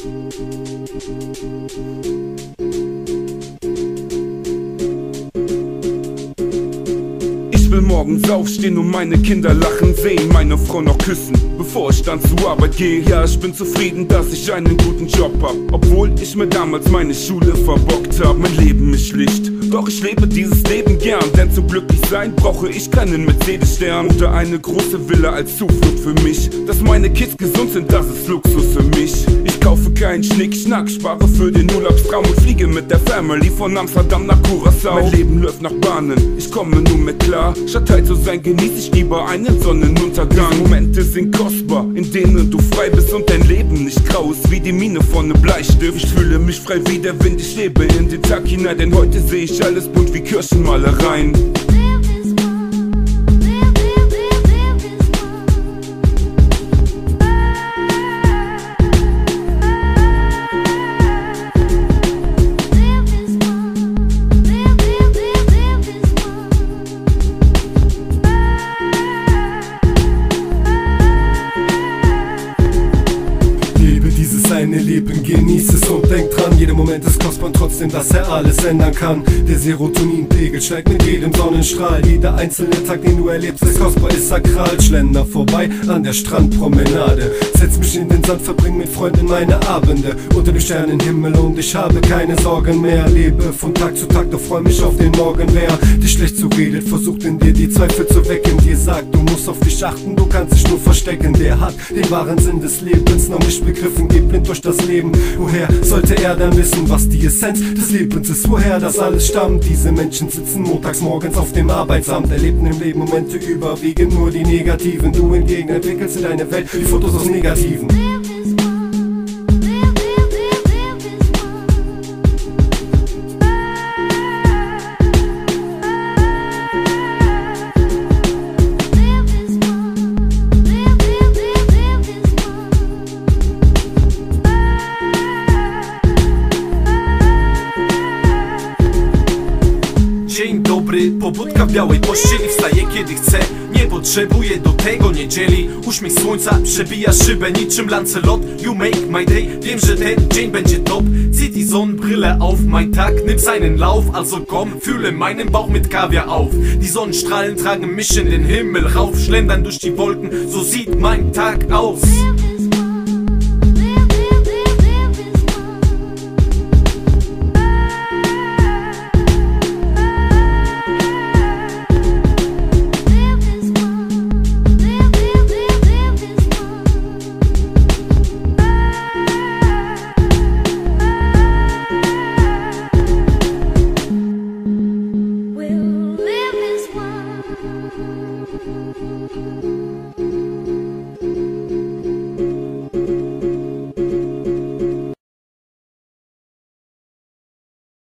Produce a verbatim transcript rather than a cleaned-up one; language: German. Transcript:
Ich will morgens aufstehen und meine Kinder lachen sehen, meine Frau noch küssen, bevor ich dann zur Arbeit gehe. Ja, ich bin zufrieden, dass ich einen guten Job hab, obwohl ich mir damals meine Schule verbockt hab. Mein Leben ist schlicht, doch ich lebe dieses Leben gern, denn zum Glücklichsein brauche ich keinen Mercedes-Stern oder eine große Villa als Zuflucht für mich. Dass meine Kids gesund sind, das ist Luxus für mich. Ich kaufe keinen Schnickschnack, spare für den Urlaubstraum und fliege mit der Family von Amsterdam nach Curaçao. Mein Leben läuft nach Bahnen, ich komme nur mit klar. Statt teil zu sein, genieße ich lieber einen Sonnenuntergang. Die Momente sind kostbar, in denen du frei bist und dein Leben nicht grau ist wie die Mine von nem Bleistift. Ich fühle mich frei wie der Wind, ich lebe in den Tag hinein, denn heute sehe ich alles bunt wie Kirchenmalereien. Seine Leben, genieß es und denk dran, jeder Moment ist kostbar und trotzdem, dass er alles ändern kann. Der Serotoninpegel steigt mit jedem Sonnenstrahl, jeder einzelne Tag, den du erlebst, ist kostbar, ist sakral. Schlender vorbei an der Strandpromenade, setz mich in den Sand, verbring mit Freunden meine Abende unter dem Sternenhimmel und ich habe keine Sorgen mehr. Lebe von Tag zu Tag, doch freu mich auf den Morgen. Wer dich schlecht so redet, versucht in dir die Zweifel zu wecken, dir sagt, du musst auf dich achten, du kannst dich nur verstecken. Der hat den wahren Sinn des Lebens noch nicht begriffen, geht blind durch das Leben. Woher sollte er dann wissen, was die Essenz des Lebens ist? Woher das alles stammt? Diese Menschen sitzen montags morgens auf dem Arbeitsamt, erlebten im Leben Momente überwiegend nur die negativen. Du hingegen entwickelst in deine Welt die Fotos aus Negativen. Dzień dobry, pobudka w białej pościeli, wstaję kiedy chcę, nie potrzebuję do tego niedzieli. Uśmiech słońca przebija szybę niczym Lancelot. You make my day, wiem, że ten dzień będzie top. Zieh die Sonnenbrille auf, mein Tag nimmt seinen Lauf. Also komm, fühle meinen Bauch mit Kaviar auf. Die Sonnenstrahlen tragen mich in den Himmel rauf, schlendern durch die Wolken, so sieht mein Tag aus. We'll live as one.